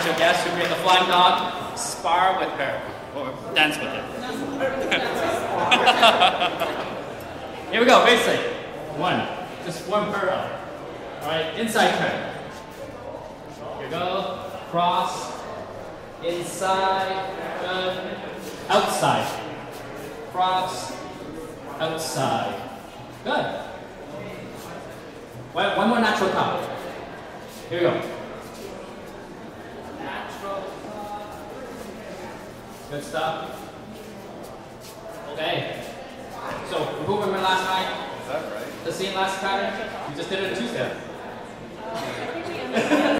special guest who create the flying dog, spar with her, or dance with it. Here we go, basic. One, just warm her up. All right, inside turn. Here we go, cross, inside, good, outside, cross, outside, good. One more natural top. Here we go. Natural top. Good stuff. Okay. So, who remember last night? Is that right? The scene last pattern? You just did it in 2 steps.